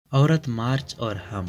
عورت مارچ اور ہم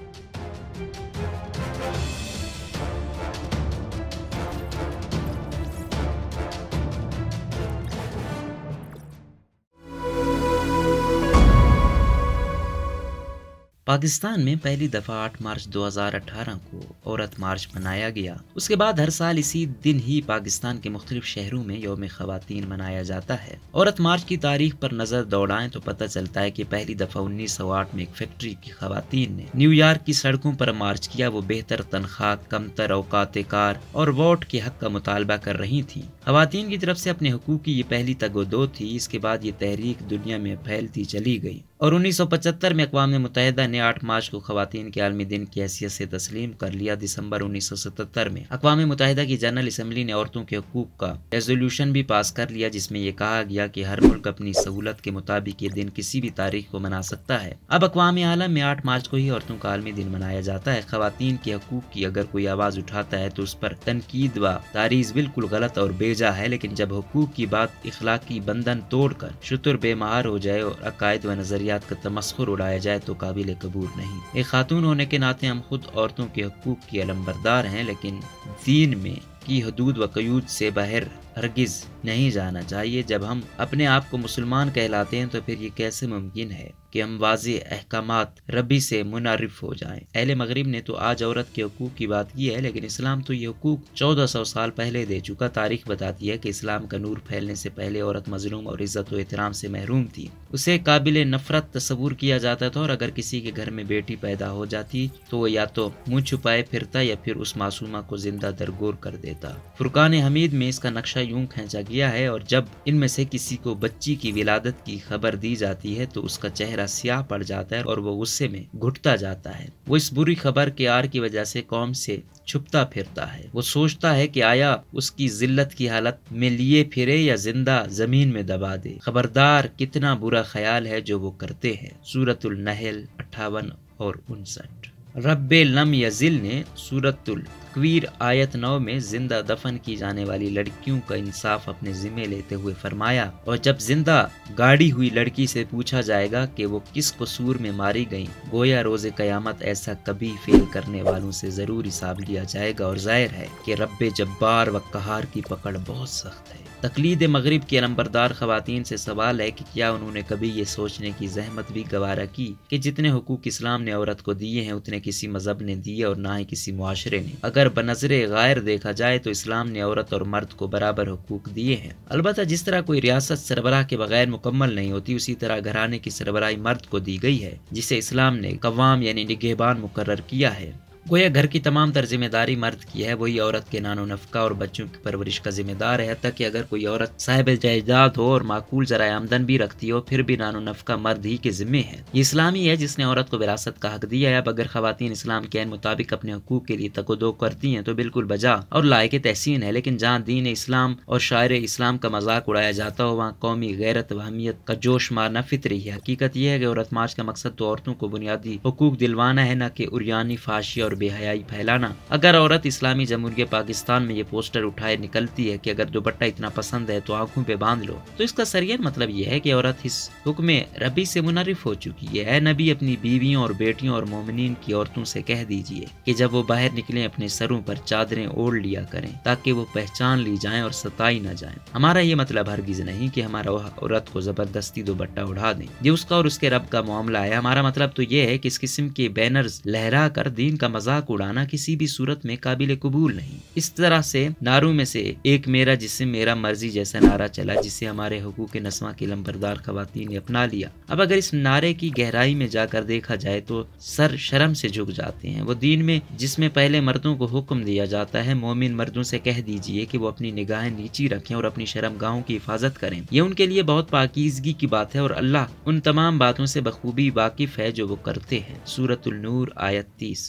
پاکستان میں پہلی دفعہ 8 مارچ 2018 کو عورت مارچ منایا گیا۔ اس کے بعد ہر سال اسی دن ہی پاکستان کے مختلف شہروں میں یوم خواتین منایا جاتا ہے۔ عورت مارچ کی تاریخ پر نظر دوڑائیں تو پتہ چلتا ہے کہ پہلی دفعہ 1908 میں ایک فیکٹری کی خواتین نے نیو یارک کی سڑکوں پر مارچ کیا۔ وہ بہتر تنخواہ، کمتر اوقات کار اور ووٹ کے حق کا مطالبہ کر رہی تھیں۔ خواتین کی طرف سے اپنے حقوق کی یہ پہلی تگ و دو تھی۔ اس کے بعد یہ تحریک دنیا میں پھیلتی چلی گئی اور 1975 میں اقوام متحدہ نے 8 مارچ کو خواتین کے عالمی دن کی حیثیت سے تسلیم کر لیا۔ دسمبر 1977 میں اقوام متحدہ کی جنرل اسمبلی نے عورتوں کے حقوق کا ریزولوشن بھی پاس کر لیا، جس میں یہ کہا گیا کہ ہر ملک اپنی سہولت کے مطابق یہ دن کسی بھی تاریخ کو منا سکتا ہے۔ اب اقوام عالم میں 8 مارچ کو ہی عورتوں کا عالمی دن منایا جاتا ہے۔ خواتین کے حقوق کی اگر کوئی آواز اٹھاتا ہے تو اس پر تنقید و تعریض بالکل غلط اور بیجا ہے، لیکن جب حقوق کی بات اخلاقی بندھن توڑ کر شتر بے مہار ہو جائے اور عقائد و نظریات کا تمسخر اڑایا جائے تو قابل قبول نہیں۔ ایک خاتون ہونے کے ناطے ہم خود عورتوں کے حقوق کی علمبردار ہیں، لیکن دین میں کی حدود و قیود سے باہر ہرگز نہیں جانا چاہیے۔ جب ہم اپنے آپ کو مسلمان کہلاتے ہیں تو پھر یہ کیسے ممکن ہے کہ ہم واضح احکامات ربی سے منعرف ہو جائیں؟ اہل مغرب نے تو آج عورت کے حقوق کی بات کی ہے، لیکن اسلام تو یہ حقوق 1400 سال پہلے دے چکا۔ تاریخ بتاتی ہے کہ اسلام کا نور پھیلنے سے پہلے عورت مظلوم اور عزت و احترام سے محروم تھی۔ اسے قابل نفرت تصور کیا جاتا تھا، اور اگر کسی کے گھر میں بیٹی پیدا ہو جاتی تو وہ یا تو منہ چھپائے پھرتا یا پھر اس معصومہ کو زندہ درگور کر دیتا۔ فرقان حمید میں اس کا نقشہ یوں کھینچا گیا ہے، اور جب ان میں سے کسی کو بچی کی ولادت کی خبر دی جاتی ہے تو اس کا چہرہ سیاہ پڑ جاتا ہے اور وہ غصے میں گھٹتا جاتا ہے۔ وہ اس بری خبر کے آر کی وجہ سے قوم سے چھپتا پھرتا ہے۔ وہ سوچتا ہے کہ آیا اس کی ذلت کی حالت میں لیے پھرے یا زندہ زمین میں دبا دے۔ خبردار کتنا برا خیال ہے جو وہ کرتے ہیں۔ سورۃ النحل 58 اور 59۔ رب لم یزل نے سورۃ الکویر آیت 9 میں زندہ دفن کی جانے والی لڑکیوں کا انصاف اپنے ذمہ لیتے ہوئے فرمایا، اور جب زندہ گاڑی ہوئی لڑکی سے پوچھا جائے گا کہ وہ کس قصور میں ماری گئیں، گویا روز قیامت ایسا کبھی فعل کرنے والوں سے ضرور حساب لیا جائے گا، اور ظاہر ہے کہ رب جبار و قہار کی پکڑ بہت سخت ہے۔ تقلید مغرب کی علمبردار خواتین سے سوال ہے کہ کیا انہوں نے کبھی یہ سوچنے کی زحمت بھی گوارا کی کہ جتنے حقوق اسلام نے عورت کو دیے ہیں اتنے کسی مذہب نے دیے اور نہ ہی کسی معاشرے نے۔ اگر بنظر غیر دیکھا جائے تو اسلام نے عورت اور مرد کو برابر حقوق دیے ہیں۔ البتہ جس طرح کوئی ریاست سربراہ کے بغیر مکمل نہیں ہوتی، اسی طرح گھرانے کی سربراہی مرد کو دی گئی ہے، جسے اسلام نے قوام یعنی نگہبان مقرر کیا ہے۔ گویا گھر کی تمام تر ذمہ داری مرد کی ہے، وہی عورت کے نان و نفقہ اور بچوں کی پرورش کا ذمہ دار ہے۔ حتیٰ کہ اگر کوئی عورت صاحب جائیداد ہو اور معقول ذرائع آمدن بھی رکھتی ہو، پھر بھی نان و نفقہ مرد ہی کے ذمہ ہے۔ یہ اسلامی ہے جس نے عورت کو وراثت کا حق دیا ہے۔ اب اگر خواتین اسلام کے عین مطابق اپنے حقوق کے لیے تگ و دو کرتی ہیں تو بالکل بجا اور لائق تحسین ہے، لیکن جہاں دین اسلام اور شاعر اسلام کا مذاق اڑایا جاتا ہو، وہاں قومی غیرت و اہمیت کا جوش مارنا فطری ہے۔ حقیقت یہ ہے کہ عورت مارچ کا مقصد تو عورتوں کو بنیادی حقوق دلوانا ہے، نہ کہ عریانی، فحاشی اور بے حیائی پھیلانا۔ اگر عورت اسلامی جمہوریہ پاکستان میں یہ پوسٹر اٹھائے نکلتی ہے کہ اگر دوپٹہ اتنا پسند ہے تو آنکھوں پہ باندھ لو، تو اس کا سریع مطلب یہ ہے کہ عورت اس حکم ربی سے منعرف ہو چکی ہے۔ اے نبی، اپنی بیویوں اور بیٹیوں اور مومنین کی عورتوں سے کہہ دیجئے کہ جب وہ باہر نکلیں اپنے سروں پر چادریں اوڑھ لیا کریں تاکہ وہ پہچان لی جائیں اور ستائی نہ جائیں۔ ہمارا یہ مطلب ہرگز نہیں کہ ہمارا عورت کو زبردستی دوپٹہ اڑا دیں، یہ اس کا اور اس کے رب کا معاملہ ہے۔ ہمارا مطلب تو یہ ہے کہ اس قسم کے بینرز لہرا کر دین کا مذاق اڑانا کسی بھی صورت میں قابل قبول نہیں۔ اس طرح سے نعروں میں سے ایک میرا جسم میرا مرضی جیسا نعرہ چلا، جسے ہمارے حقوق نسواں کی علمبردار خواتین نے اپنا لیا۔ اب اگر اس نعرے کی گہرائی میں جا کر دیکھا جائے تو سر شرم سے جھک جاتے ہیں۔ وہ دین میں جس میں پہلے مردوں کو حکم دیا جاتا ہے، مومن مردوں سے کہہ دیجئے کہ وہ اپنی نگاہیں نیچی رکھیں اور اپنی شرم گاہوں کی حفاظت کریں، یہ ان کے لیے بہت پاکیزگی کی بات ہے، اور اللہ ان تمام باتوں سے بخوبی واقف ہے جو وہ کرتے ہیں۔ سورۃ النور آیت 30۔ پھر یہی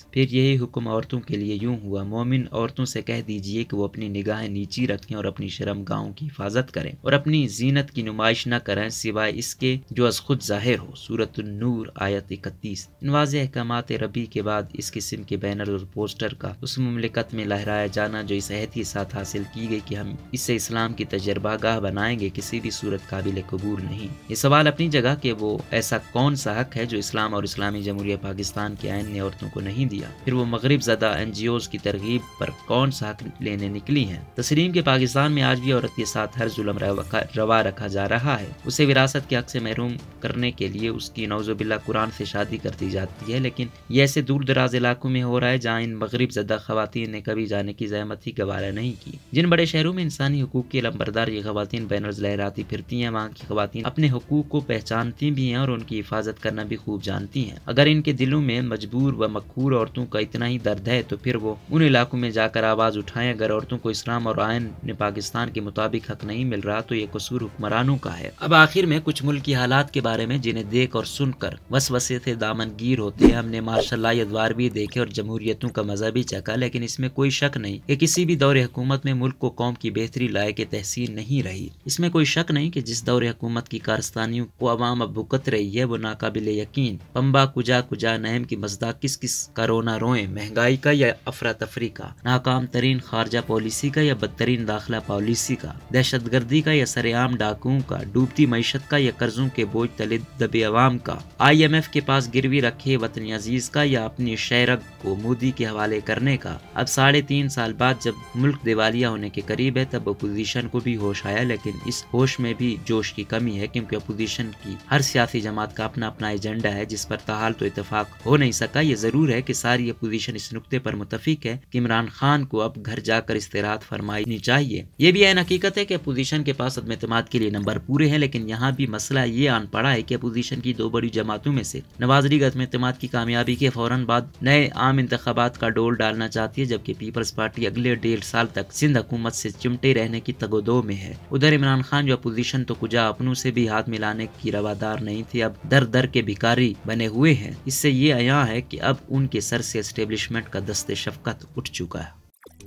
یہی حکم عورتوں کے لیے یوں ہوا، مومن عورتوں سے کہہ دیجئے کہ وہ اپنی نگاہیں نیچی رکھیں اور اپنی شرمگاہوں کی حفاظت کریں اور اپنی زینت کی نمائش نہ کریں سوائے اس کے جو از خود ظاہر ہو۔ سورۃ النور آیت 31۔ ان واضح احکامات ربی کے بعد اس قسم کے بینر اور پوسٹر کا اس مملکت میں لہرایا جانا جو اس عہد کے ساتھ حاصل کی گئی کہ ہم اسے اسلام کی تجربہ گاہ بنائیں گے، کسی بھی صورت قابل قبول نہیں۔ یہ سوال اپنی جگہ کہ وہ ایسا کون سا حق ہے جو اسلام اور اسلامی جمہوریہ پاکستان کے آئین نے عورتوں کو نہیں دیا؟ پھر وہ مغرب زدہ NGOs کی ترغیب پر کون سا حق لینے نکلی ہیں؟ تسلیم کے پاکستان میں آج بھی عورت کے ساتھ ہر ظلم روا رکھا جا رہا ہے، اسے وراثت کے حق سے محروم کرنے کے لیے اس کی نعوذ باللہ قرآن سے شادی کر دی جاتی ہے، لیکن یہ ایسے دور دراز علاقوں میں ہو رہا ہے جہاں ان مغرب زدہ خواتین نے کبھی جانے کی زحمت ہی گوارا نہیں کی۔ جن بڑے شہروں میں انسانی حقوق کی علمبردار یہ خواتین بینرز لہراتی پھرتی ہیں، وہاں کی خواتین اپنے حقوق کو پہچانتی بھی ہیں اور ان کی حفاظت کرنا بھی خوب جانتی ہیں۔ اگر ان کے دلوں میں مجبور و مقہور عورتوں کا اتنا ہی درد ہے تو پھر وہ ان علاقوں میں جا کر آواز اٹھائیں۔ اگر عورتوں کو اسلام اور آئین نے پاکستان کے مطابق حق نہیں مل رہا تو یہ قصور حکمرانوں کا ہے۔ اب آخر میں کچھ ملکی حالات کے بارے میں جنہیں دیکھ اور سن کر وسوسے سے دامن گیر ہوتے ہیں۔ ہم نے ماشاء اللہ ادوار بھی دیکھے اور جمہوریتوں کا مزہ بھی چکھا، لیکن اس میں کوئی شک نہیں کہ کسی بھی دور حکومت میں ملک کو قوم کی بہتری لائق تحسین نہیں رہی۔ اس میں کوئی شک نہیں کہ جس دور حکومت کی کارستانیوں کو عوام اب بھگت رہی ہے وہ ناقابل یقین پنبا کجا کجا نہم کی مزداق کس کس کرونا روئیں، مہنگائی کا یا افراتفری کا، ناکام ترین خارجہ پالیسی کا یا بدترین داخلہ پالیسی کا، دہشت گردی کا یا سرعام ڈاکوؤں کا، ڈوبتی معیشت کا یا قرضوں کے بوجھ تلے دبے عوام کا، IMF کے پاس گروی رکھے وطن عزیز کا یا اپنی شہرگ کو مودی کے حوالے کرنے کا۔ اب 3.5 سال بعد جب ملک دیوالیہ ہونے کے قریب ہے تب اپوزیشن کو بھی ہوش آیا، لیکن اس ہوش میں بھی جوش کی کمی ہے کیونکہ اپوزیشن کی ہر سیاسی جماعت کا اپنا اپنا ایجنڈا ہے جس پر تاحال تو اتفاق ہو نہیں سکا۔ یہ ضرور ہے کہ ساری اپوزیشن اس نقطے پر متفق ہے کہ عمران خان کو اب گھر جا کر استراحت فرمانی چاہیے۔ یہ بھی عین حقیقت ہے کہ اپوزیشن کے پاس عدم اعتماد کے لیے نمبر پورے ہیں، لیکن یہاں بھی مسئلہ یہ آن پڑا ہے کہ اپوزیشن کی 2 بڑی جماعتوں میں سے نواز لیگ عدم اعتماد کی کامیابی کے فوراً بعد نئے عام انتخابات کا ڈول ڈالنا چاہتی ہے، جبکہ پیپلز پارٹی اگلے 1.5 سال تک سندھ حکومت سے چمٹے رہنے کی تگودو میں ہے۔ ادھر عمران خان جو اپوزیشن تو کجا اپنوں سے بھی ہاتھ ملانے کی روادار نہیں تھے، اب در در کے بھکاری بنے ہوئے ہیں۔ اس سے یہ عیاں ہے کہ اب ان کے سر سے اسٹیبلشمنٹ کا دست شفقت اٹھ چکا ہے۔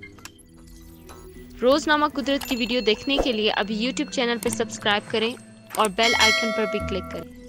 روزنامہ قدرت کی ویڈیو دیکھنے کے لیے ابھی YouTube چینل پر سبسکرائب کریں اور بیل آئیکن پر بھی کلک کریں۔